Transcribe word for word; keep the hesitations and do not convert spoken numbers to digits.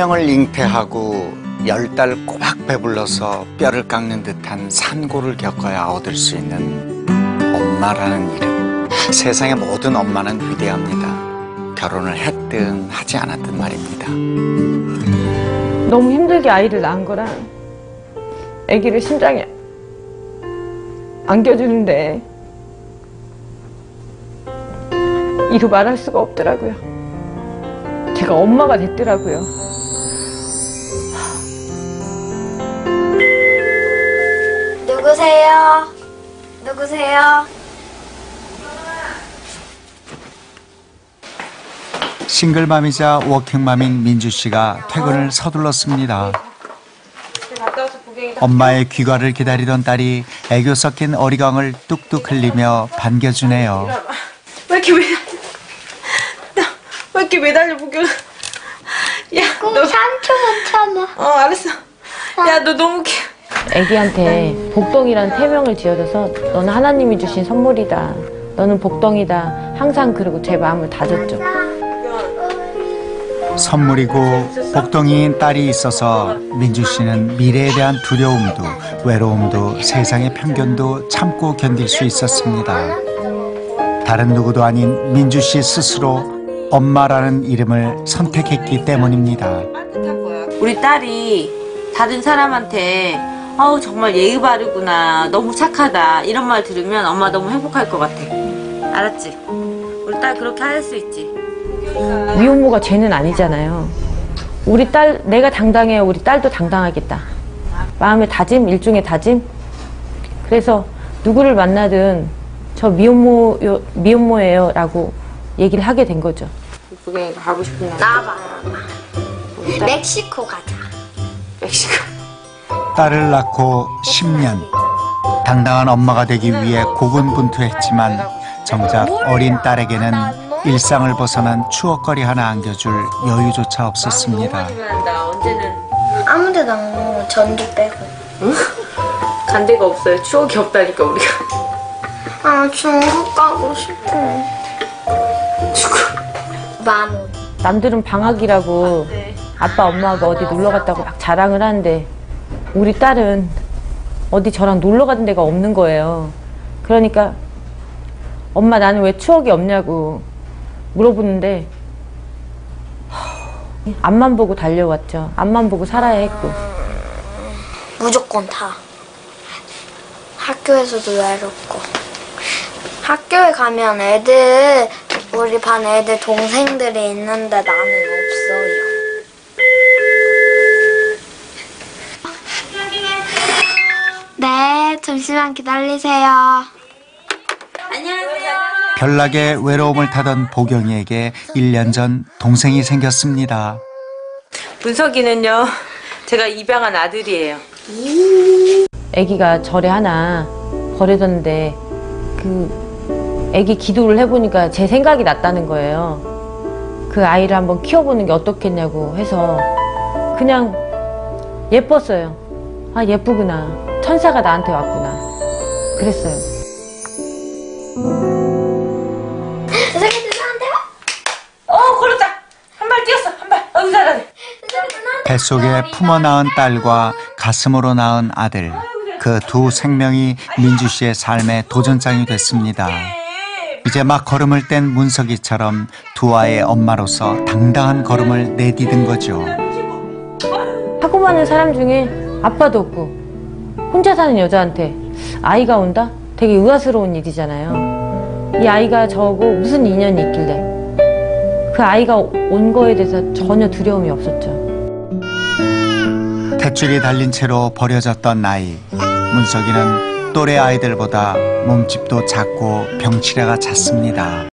생명을 잉태하고 열 달 꼬박 배불러서 뼈를 깎는 듯한 산고를 겪어야 얻을 수 있는 엄마라는 이름. 세상의 모든 엄마는 위대합니다. 결혼을 했든 하지 않았든 말입니다. 너무 힘들게 아이를 낳은 거랑 아기를 심장에 안겨주는데 이루 말할 수가 없더라고요. 제가 엄마가 됐더라고요. 누구세요? 누구세요? 싱글맘이자 워킹맘인 민주 씨가 퇴근을 서둘렀습니다. 엄마의 귀가를 기다리던 딸이 애교 섞인 어리광을 뚝뚝 흘리며 반겨주네요. 왜 이렇게 매달려? 왜 이렇게 매달려 보겨? 야, 너 삼 초만 참아. 어, 알았어. 야, 너 너무 귀. 애기한테 복덩이란 태명을 지어줘서 너는 하나님이 주신 선물이다. 너는 복덩이다. 항상 그러고 제 마음을 다졌죠. 선물이고 복덩이인 딸이 있어서 민주 씨는 미래에 대한 두려움도 외로움도 세상의 편견도 참고 견딜 수 있었습니다. 다른 누구도 아닌 민주 씨 스스로 엄마라는 이름을 선택했기 때문입니다. 우리 딸이 다른 사람한테 아우 정말 예의 바르구나, 너무 착하다 이런 말 들으면 엄마 너무 행복할 것 같아. 알았지? 우리 딸 그렇게 할 수 있지. 미혼모가 죄는 아니잖아요. 우리 딸, 내가 당당해야 우리 딸도 당당하겠다. 마음의 다짐, 일종의 다짐. 그래서 누구를 만나든 저 미혼모, 미혼모예요 라고 얘기를 하게 된 거죠. 이쁘게 가고 싶은 날. 나와봐. 멕시코 가자. 멕시코. 딸을 낳고 십 년. 당당한 엄마가 되기 위해 고군분투했지만 정작 어린 딸에게는 일상을 벗어난 추억거리 하나 안겨줄 여유조차 없었습니다. 언제는 아무 데도 안 먹어. 전주 빼고. 응? 간 데가 없어요. 추억이 없다니까 우리가. 아, 중국 가고 싶어. 중국. 만. 남들은 방학이라고 아빠 엄마가 어디 놀러 갔다고 막 자랑을 하는데 우리 딸은 어디 저랑 놀러 간 데가 없는 거예요. 그러니까 엄마 나는 왜 추억이 없냐고 물어보는데 앞만 보고 달려왔죠. 앞만 보고 살아야 했고. 무조건 다. 학교에서도 외롭고. 학교에 가면 애들, 우리 반 애들 동생들이 있는데 나는 없어요. 네, 잠시만 기다리세요. 안녕하세요. 별나게 외로움을 타던 보경이에게 일 년 전 동생이 생겼습니다. 문석이는요, 제가 입양한 아들이에요. 아기가 절에 하나 버려졌는데 그 아기 기도를 해보니까 제 생각이 났다는 거예요. 그 아이를 한번 키워보는 게 어떻겠냐고 해서 그냥 예뻤어요. 아, 예쁘구나. 천사가 나한테 왔구나. 그랬어요. 선생님 누나한테요? 어, 걸었다. 한 발 뛰었어. 한 발. 어우, 잘하네. 뱃속에 품어 낳은 딸과 가슴으로 낳은 아들. 그 두 생명이 민주 씨의 삶의 도전장이 됐습니다. 이제 막 걸음을 뗀 문석이처럼 두 아이의 엄마로서 당당한 걸음을 내디딘 거죠. 하고 많은 사람 중에 아빠도 없고 혼자 사는 여자한테 아이가 온다? 되게 의아스러운 일이잖아요. 이 아이가 저하고 무슨 인연이 있길래 그 아이가 온 거에 대해서 전혀 두려움이 없었죠. 탯줄이 달린 채로 버려졌던 아이. 문석이는 또래 아이들보다 몸집도 작고 병치레가 잦습니다.